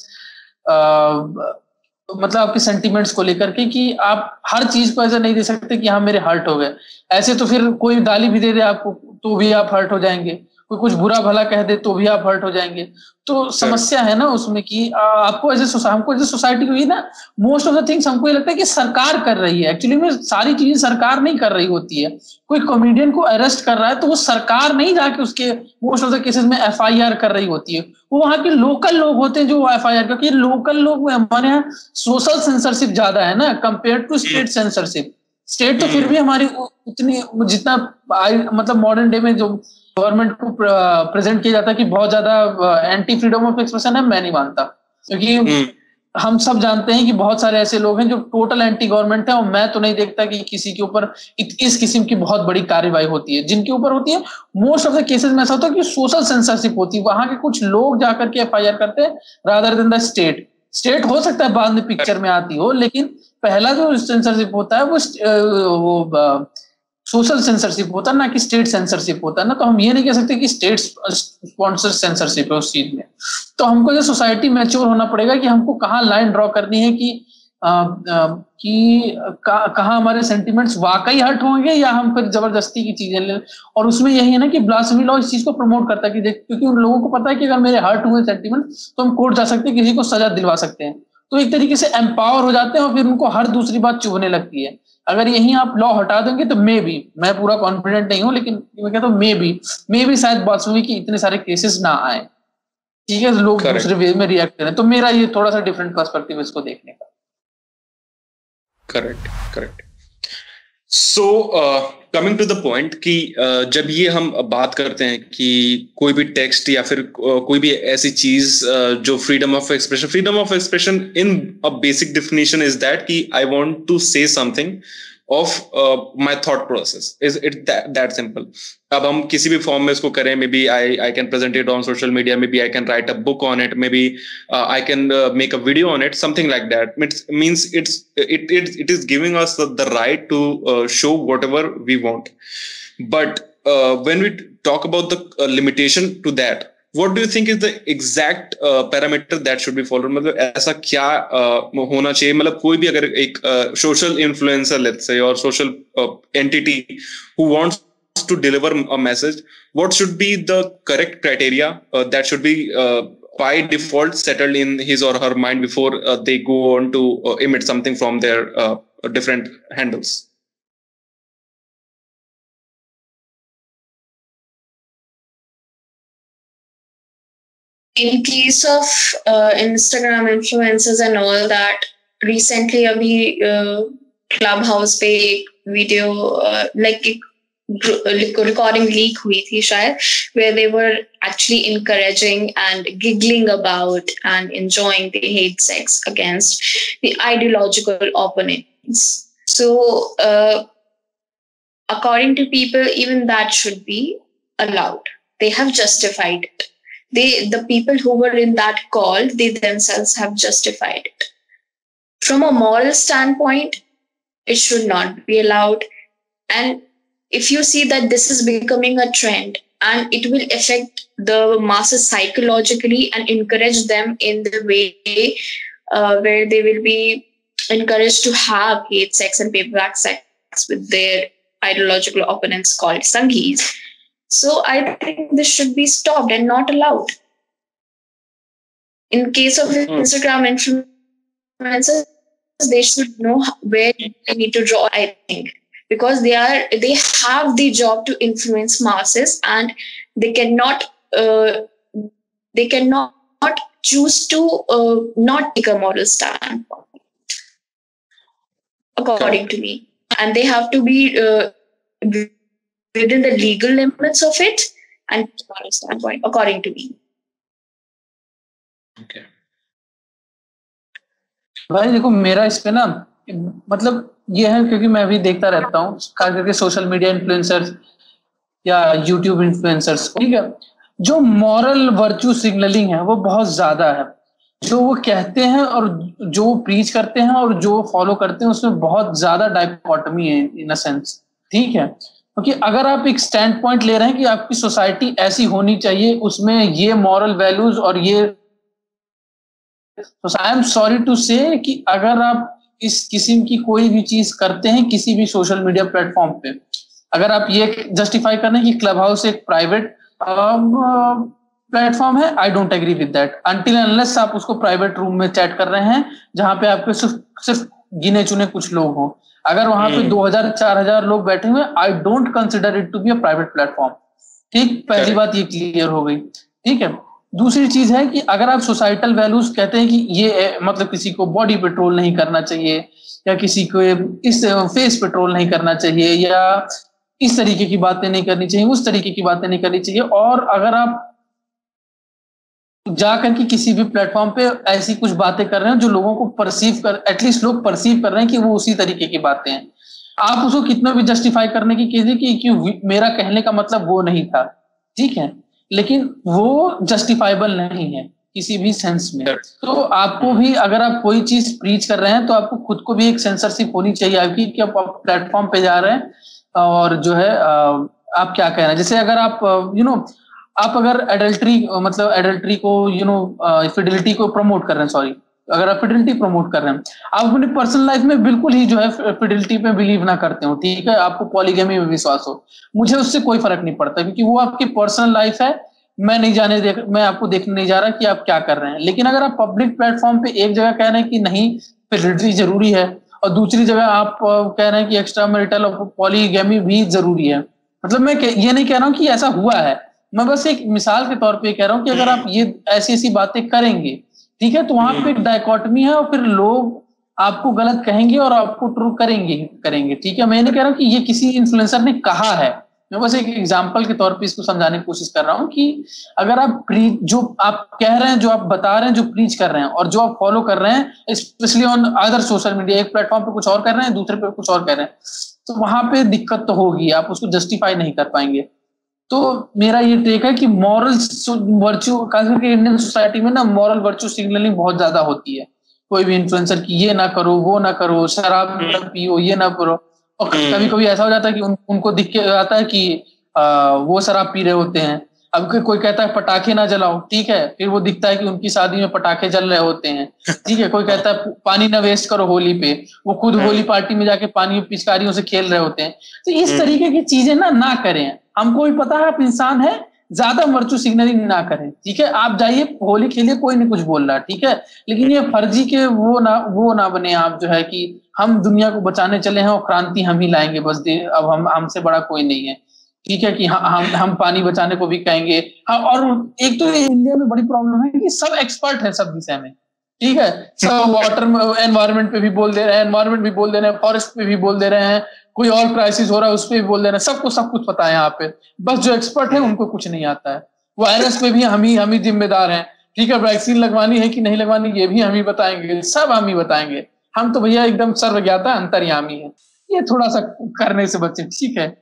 मतलब आपके सेंटिमेंट्स को लेकर के, कि आप हर चीज को ऐसा नहीं दे सकते कि हाँ मेरे हर्ट हो गए। ऐसे तो फिर कोई गाली भी दे दे आपको तो भी आप हर्ट हो जाएंगे, कोई कुछ बुरा भला कह दे तो भी आप हर्ट हो जाएंगे। तो समस्या है ना उसमें कि आपको हमको एज ए सोसाइटी को, ना मोस्ट ऑफ द थिंग्स हमको ये लगता है कि सरकार कर रही है। एक्चुअली में सारी चीजें सरकार नहीं कर रही होती है। कोई कॉमेडियन को अरेस्ट कर रहा है तो वो सरकार नहीं जाके उसके मोस्ट ऑफ द केसेस में FIR कर रही होती है, वो वहां के लोकल लोग होते हैं जो FIR, क्योंकि लोकल लोग हमारे यहाँ सोशल सेंसरशिप ज्यादा है ना compare to state censorship. State तो फिर भी हमारी उतनी, जितना मतलब मॉडर्न डे में जो गवर्नमेंट को प्रेजेंट किया जाता है कि बहुत ज्यादा एंटी फ्रीडम ऑफ एक्सप्रेशन है, मैं नहीं मानता। क्योंकि हम सब जानते हैं कि बहुत सारे ऐसे लोग हैं जो टोटल एंटी गवर्नमेंट है, और मैं तो नहीं देखता कि किसी के ऊपर इस किस्म की बहुत बड़ी कार्रवाई होती है। जिनके ऊपर होती है मोस्ट ऑफ द केसेस में ऐसा होता है कि सोशल सेंसरशिप होती है, वहां के कुछ लोग जाकर के FIR करते हैं रादर देन द स्टेट हो सकता है बाद में पिक्चर में आती हो, लेकिन पहला जो सेंसरशिप होता है वो सोशल सेंसरशिप होता है, ना कि स्टेट सेंसरशिप होता है ना। तो हम ये नहीं कह सकते कि स्टेट स्पॉन्सर सेंसरशिप है उस चीज में। तो हमको जो सोसाइटी मैच्योर होना पड़ेगा कि हमको कहाँ लाइन ड्रॉ करनी है कि कहाँ हमारे सेंटिमेंट्स वाकई हर्ट होंगे या हम फिर जबरदस्ती की चीजें ले। और उसमें यही है ना कि ब्लास्फेमी लॉ इस चीज को प्रमोट करता है कि क्योंकि उन लोगों को पता है कि अगर मेरे हर्ट हुए सेंटिमेंट तो हम कोर्ट जा सकते हैं, किसी को सजा दिलवा सकते हैं। तो एक तरीके से एम्पावर हो जाते हैं और फिर उनको हर दूसरी बात चुभने लगती है। अगर यही आप लॉ हटा देंगे तो मैं पूरा कॉन्फिडेंट नहीं हूं, लेकिन मैं कहता हूँ मे बी शायद ब्लास्फेमी की इतने सारे केसेस ना आए। ठीक है, लोग दूसरे वे में रिएक्ट करें। तो मेरा ये थोड़ा सा डिफरेंट पर्सपेक्टिव इसको देखने का। Correct. So coming to the point कि जब ये हम बात करते हैं कि कोई भी टेक्स्ट या फिर कोई भी ऐसी चीज जो freedom of expression in a basic definition is that कि I want to say something of my thought process. Is it that simple? अब हम किसी भी फॉर्म में इसको करें, maybe I can present it on social media, maybe I can write a book on it, maybe I can make a video on it, something like that. Means it is giving us the right to show whatever we want. But when we talk about the limitation to that, what do you think is the exact parameter that should be followed? मतलब ऐसा क्या होना चाहिए? मतलब कोई भी अगर एक social influencer, let's say, or social entity who wants to deliver a message, what should be the correct criteria that should be by default settled in his or her mind before they go on to emit something from their different handles? In case of Instagram influencers and all that, recently abhi Clubhouse पे एक video like recording leak हुई थी शायद, where they were actually encouraging and giggling about and enjoying the hate sex against the ideological opponents. So according to people, even that should be allowed. They have justified it. The people who were in that call, they themselves have justified it. From a moral standpoint, it should not be allowed. And if you see that this is becoming a trend and it will affect the masses psychologically and encourage them in the way where they will be encouraged to have hate sex and payback sex with their ideological opponents called Sanghis. So I think this should be stopped and not allowed. In case of Instagram influencers, they should know where they need to draw, I think, because they have the job to influence masses, and they cannot choose to not take a moral standpoint, according to me, and they have to be within the legal limits of it and moral standpoint, according to me. Okay. भाई देखो, मेरा इस पे ना मतलब ये है, क्योंकि मैं भी देखता रहता हूँ खास करके सोशल मीडिया इन्फ्लुएंसर्स या यूट्यूब इन्फ्लुएंसर्स, ठीक है, जो मॉरल वर्च्यू सिग्नलिंग है वो बहुत ज्यादा है। जो वो कहते हैं और जो वो प्रीच करते हैं और जो फॉलो करते हैं उसमें बहुत ज्यादा डाइकोटमी है इन अ सेंस, ठीक है। क्योंकि अगर आप एक स्टैंड पॉइंट ले रहे हैं कि आपकी सोसाइटी ऐसी होनी चाहिए, उसमें ये मॉरल वैल्यूज और ये, तो आई एम सॉरी टू से कि अगर आप इस किस्म की कोई भी चीज करते हैं किसी भी सोशल मीडिया प्लेटफॉर्म पे, अगर आप ये जस्टिफाई कर रहे हैं कि क्लब हाउस एक प्राइवेट प्लेटफॉर्म है, I don't agree with that until unless आप उसको प्राइवेट रूम में चैट कर रहे हैं जहां पे आपके सिर्फ गिने चुने कुछ लोग हों। अगर वहां पे 2000-4000 लोग बैठे हुए, I don't consider it to be a private platform. ठीक, पहली बात ये क्लियर हो गई, ठीक है। दूसरी चीज है कि अगर आप सोसाइटल वैल्यूज कहते हैं कि ये मतलब किसी को बॉडी पेट्रोल नहीं करना चाहिए, या किसी को इस फेस पेट्रोल नहीं करना चाहिए, या इस तरीके की बातें नहीं करनी चाहिए, उस तरीके की बातें नहीं करनी चाहिए, और अगर आप जाकर के किसी भी प्लेटफॉर्म पे ऐसी कुछ बातें कर रहे हैं जो लोगों को परसीव कर, एटलीस्ट लोग परसीव कर रहे हैं कि वो उसी तरीके की बातें हैं, आप उसको कितना भी जस्टिफाई करने की कीजिए कि मेरा कहने का मतलब वो नहीं था, ठीक है, लेकिन वो जस्टिफाइबल नहीं है किसी भी सेंस में। तो आपको भी अगर आप कोई चीज प्रीच कर रहे हैं तो आपको खुद को भी एक सेंसरशिप होनी चाहिए आपकी, कि आप प्लेटफॉर्म पे जा रहे हैं और जो है आप क्या कह रहे हैं। जैसे अगर आप आप अगर एडल्ट्री को फिडिलिटी को प्रमोट कर रहे हैं, सॉरी, अगर आप फिडिलिटी प्रमोट कर रहे हैं, आप अपनी पर्सनल लाइफ में बिल्कुल ही जो है फिडिलिटी पे बिलीव ना करते हो, ठीक है, आपको पॉलीगैमी में विश्वास हो, मुझे उससे कोई फर्क नहीं पड़ता, क्योंकि वो आपकी पर्सनल लाइफ है, मैं आपको देखने नहीं जा रहा कि आप क्या कर रहे हैं। लेकिन अगर आप पब्लिक प्लेटफॉर्म पे एक जगह कह रहे हैं कि नहीं फिडिलिटी जरूरी है, और दूसरी जगह आप कह रहे हैं कि एक्स्ट्रा मैरिटल और पॉलीगैमी भी जरूरी है, मतलब मैं ये नहीं कह रहा हूँ कि ऐसा हुआ है, मैं बस एक मिसाल के तौर पे कह रहा हूँ कि अगर आप ये ऐसी बातें करेंगे, ठीक है, तो वहां पे एक डायकोटमी है और फिर लोग आपको गलत कहेंगे और आपको ट्रू करेंगे, ठीक है। मैं नहीं कह रहा हूँ कि ये किसी इन्फ्लुएंसर ने कहा है, मैं बस एक एग्जांपल के तौर पे इसको समझाने की कोशिश कर रहा हूँ कि अगर आप जो आप कह रहे हैं, जो आप बता रहे हैं, जो प्रीच कर रहे हैं और जो आप फॉलो कर रहे हैं, specially on other social media, एक प्लेटफॉर्म पे कुछ और कर रहे हैं, दूसरे पे कुछ और कर रहे हैं, तो वहां पे दिक्कत तो होगी, आप उसको जस्टिफाई नहीं कर पाएंगे। तो मेरा ये टेक है कि मॉरल वर्च्यू, खास करके इंडियन सोसाइटी में ना मॉरल वर्च्यू सिग्नलिंग बहुत ज्यादा होती है। कोई भी इन्फ्लुएंसर की ये ना करो, वो ना करो, शराब पियो, ये ना करो। और कभी कभी ऐसा हो जाता है कि उनको दिख के आता है कि वो शराब पी रहे होते हैं। अब कोई कहता है पटाखे ना जलाओ, ठीक है, फिर वो दिखता है कि उनकी शादी में पटाखे जल रहे होते हैं, ठीक है। कोई कहता है पानी ना वेस्ट करो होली पे, वो खुद होली पार्टी में जाके पानी में पिचकारियों से खेल रहे होते हैं। तो इस तरीके की चीजें ना करें। हमको भी पता है आप इंसान है, ज्यादा वर्चू सिग्नलिंग ना करें, ठीक है। आप जाइए होली खेलिए, कोई नहीं कुछ बोल रहा, ठीक है, लेकिन ये फर्जी के वो ना बने आप, जो है कि हम दुनिया को बचाने चले हैं और क्रांति हम ही लाएंगे बस, अब हमसे बड़ा कोई नहीं है, ठीक है, कि हम पानी बचाने को भी कहेंगे। हाँ, और एक तो इंडिया में बड़ी प्रॉब्लम है कि सब एक्सपर्ट है सब विषय में, ठीक है। सब वाटर एनवायरमेंट पे भी बोल दे रहे हैं, एनवायरमेंट भी बोल दे रहे हैं, फॉरेस्ट पे भी बोल दे रहे हैं, कोई और क्राइसिस हो रहा है उस पर भी बोल दे रहे हैं, सबको सब कुछ पता है यहाँ पे। बस जो एक्सपर्ट है उनको कुछ नहीं आता है। वायरस पे भी हम ही जिम्मेदार हैं, ठीक है। वैक्सीन लगवानी है कि नहीं लगवानी ये भी हम ही बताएंगे, सब हम ही बताएंगे। हम तो भैया एकदम सर्वज्ञाता अंतर्यामी है। ये थोड़ा सा करने से बचे, ठीक है।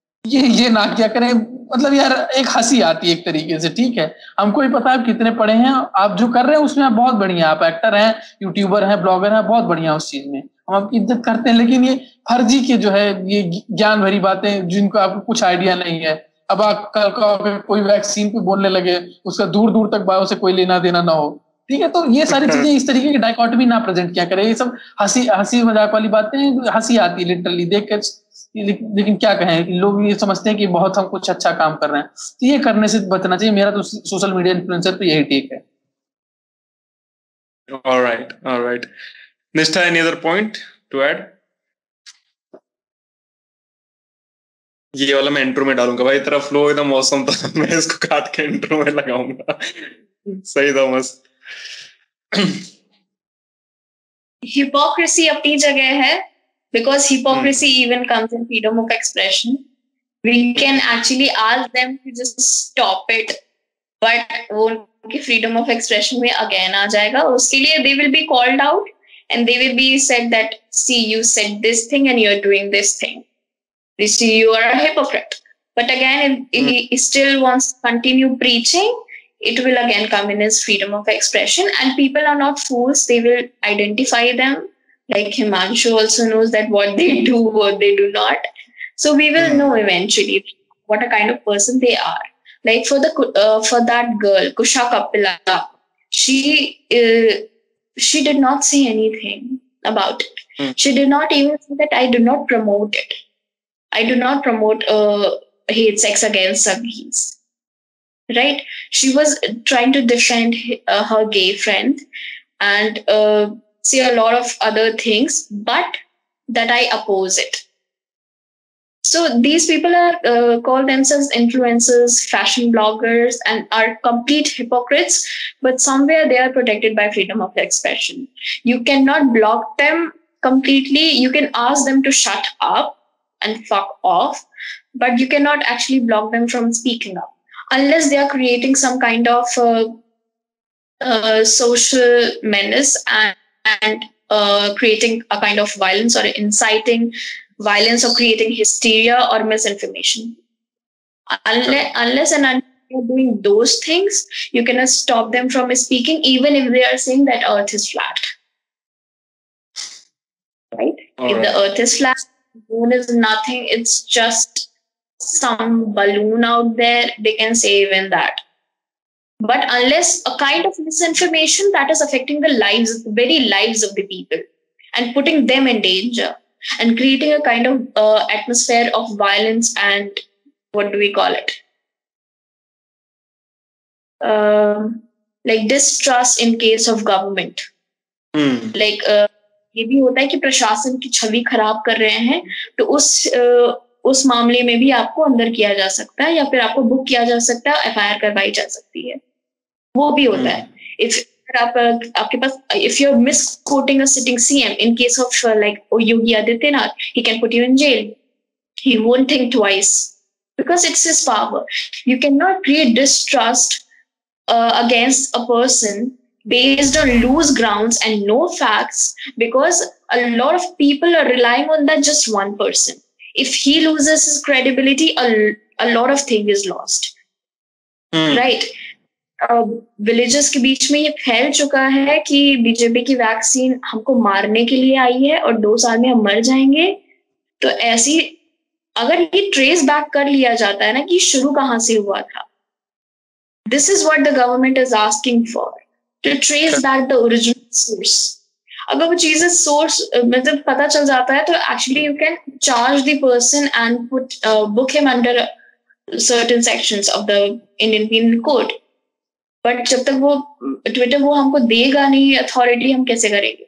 ये ना क्या करें, मतलब यार एक हंसी आती है एक तरीके से, ठीक है। हमको भी पता है आप कितने पढ़े हैं, आप जो कर रहे हैं उसमें आप बहुत बढ़िया, आप एक्टर हैं, यूट्यूबर हैं, ब्लॉगर हैं, बहुत बढ़िया उस चीज में, हम आपकी इज्जत करते हैं। लेकिन ये फर्जी के जो है ये ज्ञान भरी बातें जिनको आपको कुछ आइडिया नहीं है, अब आप कल कोई वैक्सीन पे बोलने लगे, उसका दूर दूर तक बायो से कोई लेना देना ना हो, ठीक है। तो ये सारी चीजें इस तरीके की डायकॉटमी ना प्रेजेंट किया करें। ये सब हंसी मजाक वाली बातें, हंसी आती है लिटरली देख कर, लेकिन क्या कहें, लोग ये समझते हैं कि बहुत हम कुछ अच्छा काम कर रहे हैं, तो ये करने से बचना चाहिए। मेरा तो सोशल मीडिया इन्फ्लुएंसर पे यही टेक है। All right. Nishta, any other point to add? ये वाला मैं इंट्रो में डालूंगा भाई, तेरा फ्लो एकदम मौसम था, मैं इसको काट के इंट्रो में लगाऊंगा। सही था, मस्त। हिपोक्रेसी अपनी जगह है, because hypocrisy even comes in freedom of expression. We can actually ask them to just stop it, but वो उनकी freedom of expression में again आ जाएगा। उसके लिए they will be called out and they will be said that, see, you said this thing and you're doing this thing. You see, you are a hypocrite. But again, if he still wants to continue preaching, it will again come in his freedom of expression, and people are not fools. They will identify them. Like Himanshu also knows that what they do, what they do not. So we will know eventually what a kind of person they are. Like for that girl, Kusha Kapila, she did not say anything about it. She did not even say that I do not promote it. I do not promote hate sex against gays. Right? She was trying to defend her gay friend and say a lot of other things, but that I oppose it. So these people are call themselves influencers, fashion bloggers, and are complete hypocrites, but somewhere they are protected by freedom of expression. You cannot block them completely. You can ask them to shut up and fuck off, but you cannot actually block them from speaking up unless they are creating some kind of social menace and creating a kind of violence or inciting violence or creating hysteria or misinformation. Unless and until you're doing those things, you cannot stop them from speaking, even if they are saying that Earth is flat. Right? If the Earth is flat, the moon is nothing, it's just some balloon out there, they can say even that. But unless a kind of misinformation that is affecting the lives, the very lives of the people, and putting them in danger, and creating a kind of atmosphere of violence and what do we call it? Like distrust in case of government. Like ये भी होता है कि प्रशासन की छवि खराब कर रहे हैं, तो उस मामले में भी आपको अंदर किया जा सकता है या फिर आपको बुक किया जा सकता है, एफआईआर करवाई जा सकती है, वो भी होता है। आपके पास if you're misquoting a sitting CM in case of like Yogi Adityanath, he can put you in jail. He won't think twice. because it's his power. You cannot create distrust against a person based on loose grounds and no facts, because a lot of people are relying on that just one person. If he loses his credibility, a lot of things is lost. Right? Villages के बीच में ये फैल चुका है कि BJP की vaccine हमको मारने के लिए आई है और 2 साल में हम मर जाएंगे. तो ऐसी अगर ये ट्रेस बैक कर लिया जाता है ना कि शुरू कहाँ से हुआ था, this is what the government is asking for, to trace back the original source. अगर वो चीजें सोर्स मतलब पता चल जाता है तो actually you can charge the person and put book him under certain sections of the Indian Penal Code. But जब तक वो ट्विटर वो हमको देगा नहीं अथॉरिटी, हम कैसे करेंगे?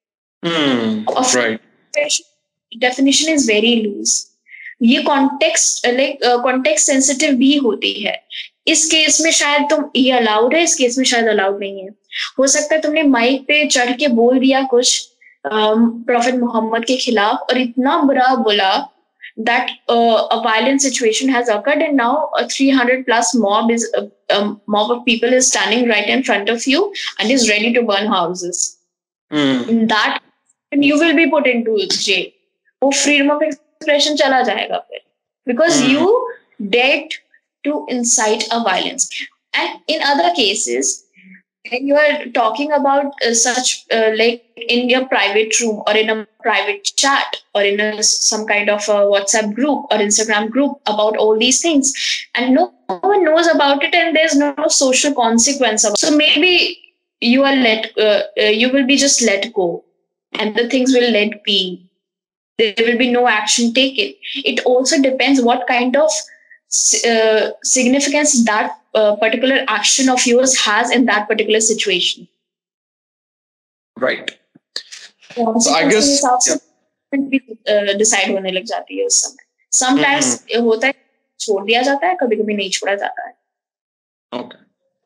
Definition is very loose. ये कॉन्टेक्स्ट कॉन्टेक्स्ट सेंसिटिव भी होती है. इस केस में शायद तुम ये अलाउड है, इस केस में शायद अलाउड नहीं है. हो सकता है तुमने माइक पे चढ़ के बोल दिया कुछ प्रॉफेट मोहम्मद के खिलाफ और इतना बुरा बोला that a violent situation has occurred and now a 300 plus mob of people is standing right in front of you and is ready to burn houses. In that you will be put into jail. वो freedom of expression चला जाएगा फिर, because you dared to incite a violence. And in other cases, when you are talking about such like in your private room or in a private chat or in some kind of a WhatsApp group or Instagram group about all these things, and no one knows about it and there's no social consequence of it. So maybe you are you will be just let go and the things will let be. There will be no action taken. It also depends what kind of significance that particular action of yours has in that particular situation. Right. So I guess decide होने लग जाती है उस समय. Sometimes होता है छोड़ दिया जाता है, कभी-कभी नहीं छोड़ा जाता है. Okay.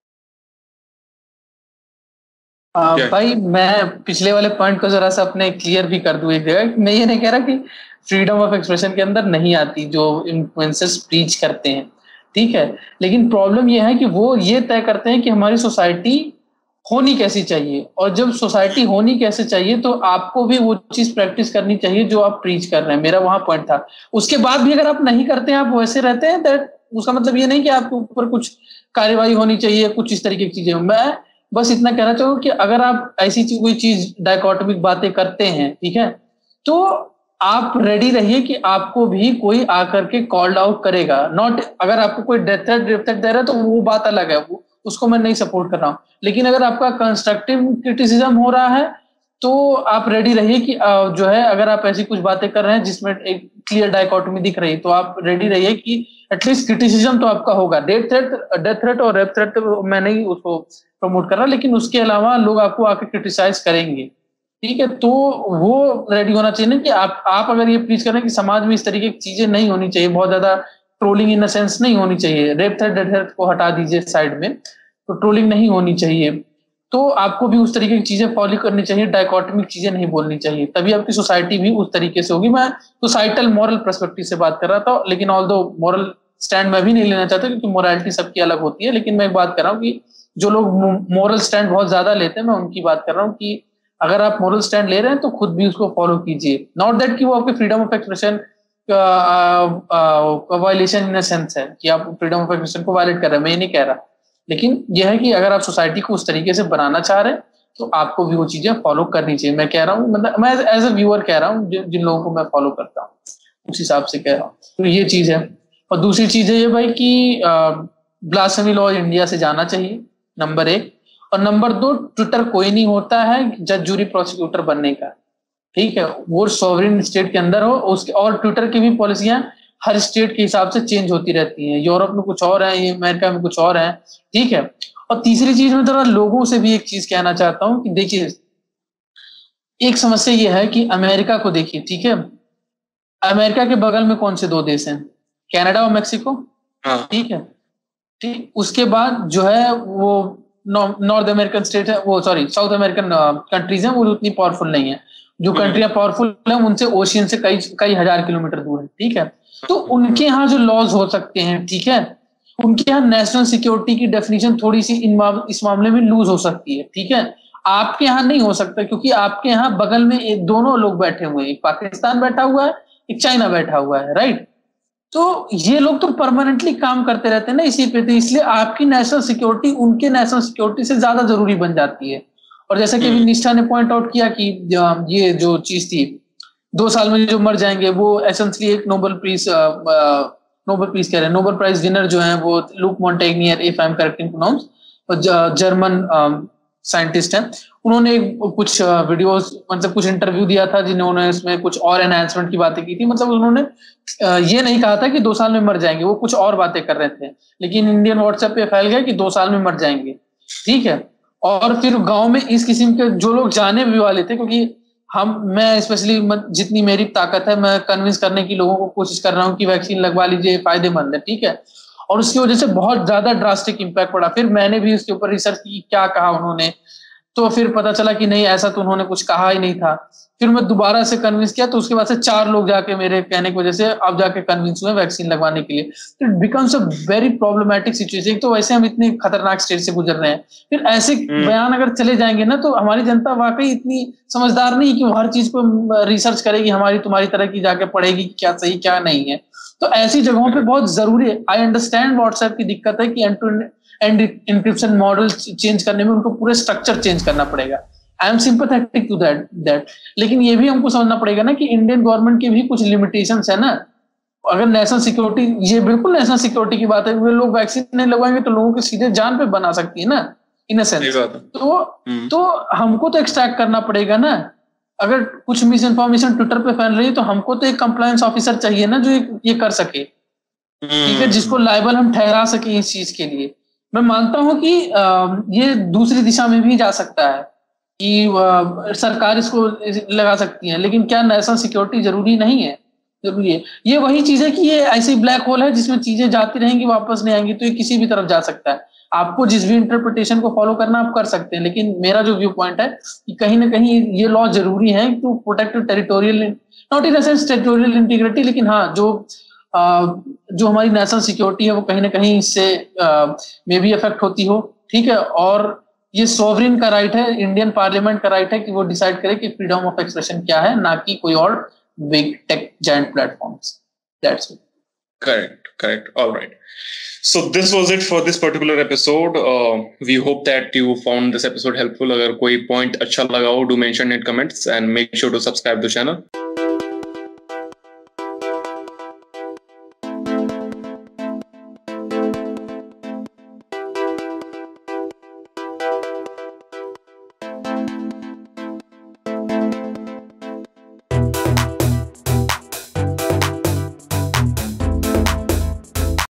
भाई मैं पिछले वाले पॉइंट को जरा सा अपने क्लियर भी कर दूं एक जगह. मैं ये नहीं कह रहा कि फ्रीडम ऑफ एक्सप्रेशन के अंदर नहीं आती जो इन्फ्लुएंसर्स प्रीच करते हैं, ठीक है, लेकिन प्रॉब्लम ये है कि वो ये तय करते हैं कि हमारी सोसाइटी होनी कैसी चाहिए, और जब सोसाइटी होनी कैसे चाहिए तो आपको भी वो चीज प्रैक्टिस करनी चाहिए जो आप प्रीच कर रहे हैं. मेरा वहां पॉइंट था. उसके बाद भी अगर आप नहीं करते हैं, आप वैसे रहते हैं, दैट उसका मतलब ये नहीं कि आपके ऊपर कुछ कार्यवाही होनी चाहिए, कुछ इस तरीके की चीजें. मैं बस इतना कहना चाहूँ कि अगर आप ऐसी कोई चीज डायकोटमिक बातें करते हैं, ठीक है, तो आप रेडी रहिए कि आपको भी कोई आकर के कॉल्ड आउट करेगा. नॉट अगर आपको कोई डेथ थ्रेट दे रहा है तो वो बात अलग है, वो उसको मैं नहीं सपोर्ट कर रहा हूँ. लेकिन अगर आपका कंस्ट्रक्टिव क्रिटिसिज्म हो रहा है तो आप रेडी रहिए कि जो है अगर आप ऐसी कुछ बातें कर रहे हैं जिसमें एक क्लियर डायकोटमी दिख रही है तो आप रेडी रहिए कि एटलीस्ट क्रिटिसिज्म तो आपका होगा. डेथ थ्रेट और रेप थ्रेट तो मैं नहीं उसको प्रमोट कर रहा, लेकिन उसके अलावा लोग आपको आके क्रिटिसाइज करेंगे, ठीक है. तो वो रेडी होना चाहिए ना कि आप अगर ये प्लीज करें कि समाज में इस तरीके की चीजें नहीं होनी चाहिए, बहुत ज्यादा ट्रोलिंग इन द सेंस नहीं होनी चाहिए. रेप थ्रेट डेथ थ्रेट को हटा दीजिए साइड में, तो ट्रोलिंग नहीं होनी चाहिए. तो आपको भी उस तरीके की चीजें फॉलो करनी चाहिए, डायकोटमिक चीजें नहीं बोलनी चाहिए, तभी आपकी सोसाइटी भी उस तरीके से होगी. मैं सोसाइटल मॉरल पर्सपेक्टिव से बात कर रहा था, लेकिन ऑल्दो मॉरल स्टैंड मैं भी नहीं लेना चाहता क्योंकि मोरालिटी सबकी अलग होती है. लेकिन मैं एक बात कर रहा हूँ कि जो लोग मॉरल स्टैंड बहुत ज्यादा लेते हैं, मैं उनकी बात कर रहा हूँ कि अगर आप मॉरल स्टैंड ले रहे हैं तो खुद भी उसको फॉलो कीजिए. नॉट दैट कि वो आपके freedom of expression violation in sense है कि आप फ्रीडम ऑफ एक्सप्रेशन को वायलेट कर रहे हैं, मैं ये नहीं कह रहा. लेकिन यह है कि अगर आप सोसाइटी को उस तरीके से बनाना चाह रहे हैं तो आपको भी वो चीजें फॉलो करनी चाहिए. मैं कह रहा हूँ, मतलब मैं एज ए व्यूअर कह रहा हूँ, जिन लोगों को मैं फॉलो करता हूँ उस हिसाब से कह रहा हूँ. तो ये चीज है. और दूसरी चीज है ये भाई कि ब्लास्फेमी लॉ इंडिया से जाना चाहिए, नंबर 1. और नंबर 2, ट्विटर कोई नहीं होता है जज जूरी प्रोसिक्यूटर बनने का, ठीक है. वो सॉवरेन स्टेट के अंदर हो उसके, और ट्विटर की भी पॉलिसियां हर स्टेट के हिसाब से चेंज होती रहती हैं. यूरोप में कुछ और है, अमेरिका में कुछ और है, ठीक है. और तीसरी चीज मैं थोड़ा लोगों से भी एक चीज कहना चाहता हूँ कि देखिए, एक समस्या ये है कि अमेरिका को देखिए, ठीक है. अमेरिका के बगल में कौन से 2 देश हैं? कनाडा और मेक्सिको, ठीक है. ठीक, उसके बाद जो है वो नॉर्थ अमेरिकन स्टेट है, वो सॉरी साउथ अमेरिकन कंट्रीज हैं, वो उतनी पावरफुल नहीं है. जो कंट्रियां पावरफुल है उनसे ओशियन से कई हजार किलोमीटर दूर है, ठीक है। तो उनके यहाँ जो लॉज हो सकते हैं, ठीक है, उनके यहाँ नेशनल सिक्योरिटी की डेफिनेशन थोड़ी सी इस मामले में लूज हो सकती है, ठीक है। आपके यहाँ नहीं हो सकता, क्योंकि आपके यहाँ बगल में दोनों लोग बैठे हुए हैं, एक पाकिस्तान बैठा हुआ है, एक चाइना बैठा हुआ है, राइट। तो ये लोग तो परमानेंटली काम करते रहते हैं ना इसी पे, तो इसलिए आपकी नेशनल सिक्योरिटी उनके नेशनल सिक्योरिटी से ज्यादा जरूरी बन जाती है। और जैसा कि अभी निष्ठा ने पॉइंट आउट किया कि ये जो चीज थी 2 साल में जो मर जाएंगे, वो एसेंशियली एक नोबेल प्राइज विनर जो है वो Luc Montagnier, if I am correct in pronounce, German scientist हैं। उन्होंने कुछ वीडियोस, मतलब कुछ इंटरव्यू दिया था जिन्होंने इसमें कुछ और एनहांसमेंट की बातें की थी। मतलब उन्होंने ये नहीं कहा था कि 2 साल में मर जाएंगे, वो कुछ और बातें कर रहे थे, लेकिन इंडियन व्हाट्सएप पे फैल गया कि 2 साल में मर जाएंगे, ठीक है। और फिर गांव में इस किस्म के जो लोग जाने भी वाले थे, क्योंकि मैं स्पेशली जितनी मेरी ताकत है मैं कन्विंस करने की लोगों को कोशिश कर रहा हूँ कि वैक्सीन लगवा लीजिए, फायदेमंद है, ठीक है। और उसकी वजह से बहुत ज्यादा ड्रास्टिक इम्पैक्ट पड़ा। फिर मैंने भी उसके ऊपर रिसर्च की, क्या कहा उन्होंने, तो फिर पता चला कि नहीं, ऐसा तो उन्होंने कुछ कहा ही नहीं था। फिर मैं दोबारा से कन्विंस किया, तो उसके बाद से 4 लोग जाके मेरे कहने की वजह से अब जाके कन्विंस हुए वैक्सीन लगवाने के लिए। तो it becomes a very problematic situation. तो वैसे हम इतने खतरनाक स्टेज से गुजर रहे हैं, फिर ऐसे बयान अगर चले जाएंगे ना, तो हमारी जनता वाकई इतनी समझदार नहीं कि वो हर चीज को रिसर्च करेगी, हमारी तुम्हारी तरह की जाके पढ़ेगी क्या सही क्या नहीं है। तो ऐसी जगहों पे बहुत जरूरी है। आई अंडरस्टैंड व्हाट्सएप की दिक्कत है कि एंड इंक्रिप्शन मॉडल चेंज करने में उनको पूरे स्ट्रक्चर चेंज करना पड़ेगा। I am sympathetic to that, लेकिन ये भी हमको समझना पड़ेगा ना कि इंडियन गवर्नमेंट की भी कुछ लिमिटेशंस है ना। अगर नेशनल सिक्योरिटी, ये बिल्कुल नेशनल सिक्योरिटी की बात है, वे लोग वैक्सीन नहीं लगवाएंगे तो लोगों के सीधे जान पे बना सकती है ना, इन अ सेंस। तो हमको तो एक्सट्रैक्ट करना पड़ेगा ना। अगर कुछ मिस इन्फॉर्मेशन ट्विटर पे फैल रही है, तो हमको तो एक कंप्लायंस ऑफिसर चाहिए ना जो ये कर सके, ठीक है, जिसको लायबल हम ठहरा सके इस चीज के लिए। मैं मानता हूं कि ये दूसरी दिशा में भी जा सकता है कि सरकार इसको लगा सकती है, लेकिन क्या नेशनल सिक्योरिटी जरूरी नहीं है? जरूरी है। ये वही चीज है कि ये ऐसी ब्लैक होल है जिसमें चीजें जाती रहेंगी, वापस नहीं आएंगी, तो ये किसी भी तरफ जा सकता है। आपको जिस भी इंटरप्रिटेशन को फॉलो करना आप कर सकते हैं, लेकिन मेरा जो व्यू पॉइंट है कि कहीं ना कहीं ये लॉ जरूरी है to protect territorial, not in the sense territorial integrity, लेकिन हाँ जो हमारी नेशनल सिक्योरिटी है वो कहीं ना कहीं इससे मे भी अफेक्ट होती हो, ठीक है। और ये सोवरेन का राइट है, इंडियन पार्लियामेंट का राइट है कि वो डिसाइड करे कि फ्रीडम ऑफ एक्सप्रेशन क्या है, ना कि कोई और big tech giant platforms. That's it. Correct. All right. So this was it for this particular episode. We hope that you found this episode helpful. अगर कोई point अच्छा लगा हो, do mention in comments and make sure to subscribe the channel.